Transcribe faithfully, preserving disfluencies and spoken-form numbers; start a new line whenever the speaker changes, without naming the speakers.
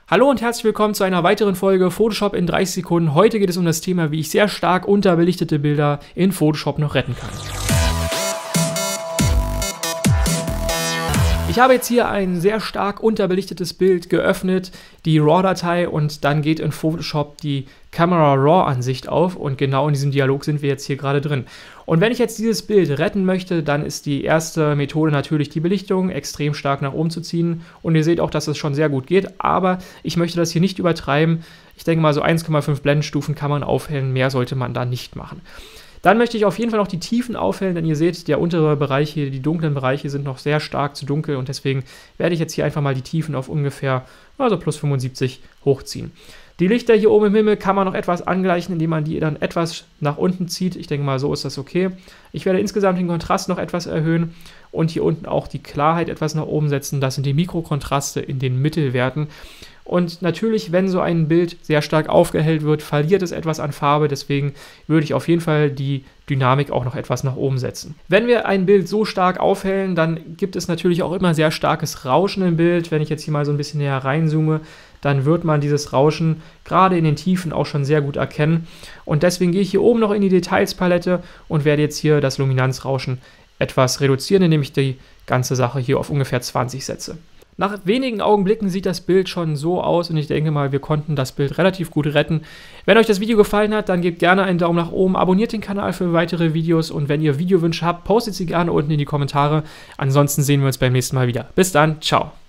Hallo und herzlich willkommen zu einer weiteren Folge Photoshop in dreißig Sekunden. Heute geht es um das Thema, wie ich sehr stark unterbelichtete Bilder in Photoshop noch retten kann. Ich habe jetzt hier ein sehr stark unterbelichtetes Bild geöffnet, die RAW-Datei, und dann geht in Photoshop die Camera Raw-Ansicht auf und genau in diesem Dialog sind wir jetzt hier gerade drin. Und wenn ich jetzt dieses Bild retten möchte, dann ist die erste Methode natürlich die Belichtung extrem stark nach oben zu ziehen, und ihr seht auch, dass es schon sehr gut geht, aber ich möchte das hier nicht übertreiben. Ich denke mal, so eins Komma fünf Blendenstufen kann man aufhellen, mehr sollte man da nicht machen. Dann möchte ich auf jeden Fall noch die Tiefen aufhellen, denn ihr seht, der untere Bereich hier, die dunklen Bereiche sind noch sehr stark zu dunkel, und deswegen werde ich jetzt hier einfach mal die Tiefen auf ungefähr, also plus fünfundsiebzig hochziehen. Die Lichter hier oben im Himmel kann man noch etwas angleichen, indem man die dann etwas nach unten zieht. Ich denke mal, so ist das okay. Ich werde insgesamt den Kontrast noch etwas erhöhen und hier unten auch die Klarheit etwas nach oben setzen. Das sind die Mikrokontraste in den Mittelwerten. Und natürlich, wenn so ein Bild sehr stark aufgehellt wird, verliert es etwas an Farbe. Deswegen würde ich auf jeden Fall die Dynamik auch noch etwas nach oben setzen. Wenn wir ein Bild so stark aufhellen, dann gibt es natürlich auch immer sehr starkes Rauschen im Bild. Wenn ich jetzt hier mal so ein bisschen näher reinzoome, dann wird man dieses Rauschen gerade in den Tiefen auch schon sehr gut erkennen. Und deswegen gehe ich hier oben noch in die Details-Palette und werde jetzt hier das Luminanzrauschen etwas reduzieren, indem ich die ganze Sache hier auf ungefähr zwanzig setze. Nach wenigen Augenblicken sieht das Bild schon so aus, und ich denke mal, wir konnten das Bild relativ gut retten. Wenn euch das Video gefallen hat, dann gebt gerne einen Daumen nach oben, abonniert den Kanal für weitere Videos, und wenn ihr Videowünsche habt, postet sie gerne unten in die Kommentare. Ansonsten sehen wir uns beim nächsten Mal wieder. Bis dann, ciao!